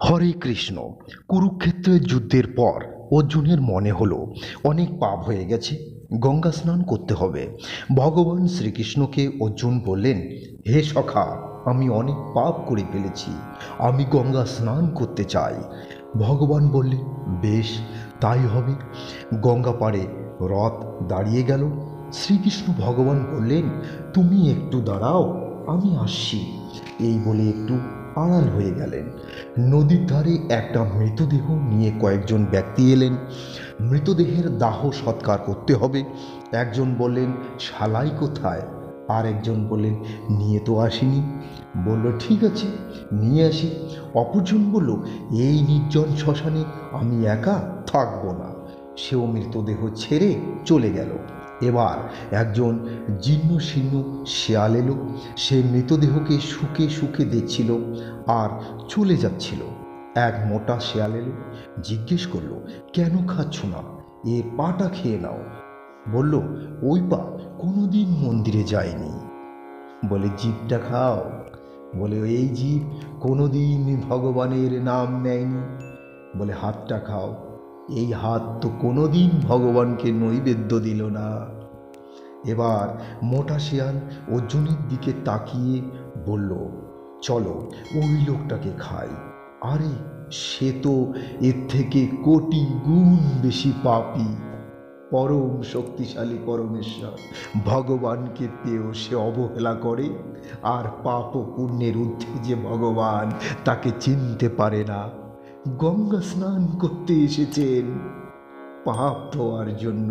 হরে কৃষ্ণ। কুরুক্ষেত্রের যুদ্ধের পর অর্জুনের মনে হলো অনেক পাপ হয়ে গেছে, গঙ্গা স্নান করতে হবে। ভগবান শ্রীকৃষ্ণকে অর্জুন বললেন, হে সখা, আমি অনেক পাপ করে ফেলেছি, আমি গঙ্গা স্নান করতে চাই। ভগবান বললেন, বেশ, তাই হবে। গঙ্গা পাড়ে রথ দাঁড়িয়ে গেল। শ্রীকৃষ্ণ ভগবান বললেন, তুমি একটু দাঁড়াও, আমি আসছি। এই বলে একটু আড়াল হয়ে গেলেন। নদীর ধারে একটা মৃতদেহ নিয়ে কয়েকজন ব্যক্তি এলেন। মৃতদেহের দাহ সৎকার করতে হবে। একজন বললেন, শালাই কোথায়? আর একজন বললেন, নিয়ে তো আসিনি। বলল, ঠিক আছে, নিয়ে আসি। অপরজন বলল, এই নির্জন শ্মশানে আমি একা থাকবো না। সেও মৃতদেহ ছেড়ে চলে গেল। এবার একজন জীর্ণ শীর্ণ শেয়াল এলো। সে মৃতদেহকে শুকে শুকে দেখছিল আর চলে যাচ্ছিল। এক মোটা শেয়াল এলো, জিজ্ঞেস করলো, কেন খাচ্ছ না? এর পাটা খেয়ে নাও। বলল, ওই পা কোনোদিন মন্দিরে যায়নি। বলে, জিভটা খাও। বলে, এই জিভ কোনোদিন ভগবানের নাম নেয়নি। বলে, হাতটা খাও। এই হাত তো কোনোদিন ভগবানকে নৈবেদ্য দিল না। এবার মোটা শিয়াল অর্জুনের দিকে তাকিয়ে বলল, চলো ওই লোকটাকে খাই। আরে, সে তো এর থেকে কোটি গুণ বেশি পাপী। পরম শক্তিশালী পরমেশ্বর ভগবানকে পেয়েও সে অবহেলা করে, আর পাপ ও পুণ্যের ঊর্ধ্বে যে ভগবান, তাকে চিনতে পারে না। গঙ্গা স্নান করতে এসেছেন পাপ ধোয়ার জন্য।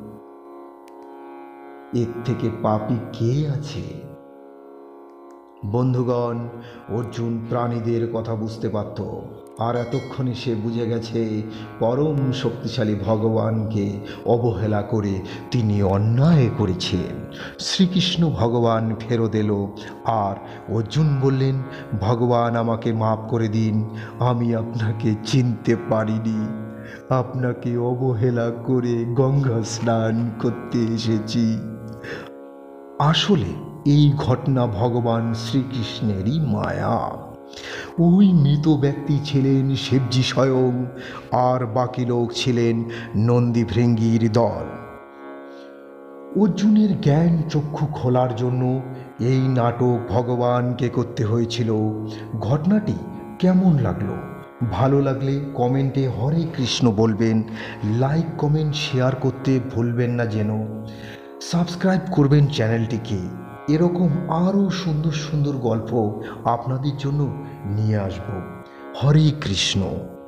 এর থেকে পাপী কে আছে? বন্ধুগণ, অর্জুন প্রাণীদের কথা বুঝতে পারত, আর এতক্ষণে সে বুঝে গেছে পরম শক্তিশালী ভগবানকে অবহেলা করে তিনি অন্যায় করেছেন। শ্রীকৃষ্ণ ভগবান ফেরত এলো, আর অর্জুন বললেন, ভগবান আমাকে মাফ করে দিন, আমি আপনাকে চিনতে পারিনি, আপনাকে অবহেলা করে গঙ্গা স্নান করতে এসেছি। আসলে এই ঘটনা ভগবান শ্রীকৃষ্ণেরই মায়া। ওই মৃত ব্যক্তি ছিলেন শিবজি স্বয়ং, আর বাকি লোক ছিলেন নন্দী ভৃঙ্গীর দল। অর্জুনের জ্ঞান চক্ষু খোলার জন্য এই নাটক ভগবানকে করতে হয়েছিল। ঘটনাটি কেমন লাগলো? ভালো লাগলে কমেন্টে হরে কৃষ্ণ বলবেন, লাইক কমেন্ট শেয়ার করতে ভুলবেন না যেন। সাবস্ক্রাইব করবেন চ্যানেলটিকে। এরকম আরও সুন্দর সুন্দর গল্প আপনাদের জন্য নিয়ে আসব। হরে কৃষ্ণ।